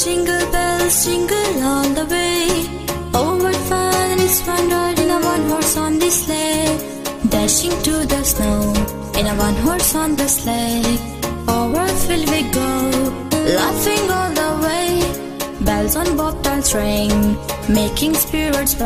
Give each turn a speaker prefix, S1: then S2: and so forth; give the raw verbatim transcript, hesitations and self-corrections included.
S1: Jingle bells, jingle all the way. Oh, what fun it is fun riding a one-horse on the sleigh. Dashing to the snow in a one-horse on the sleigh. Over a field we go, laughing all the way. Bells on bobtails ring, making spirits bright.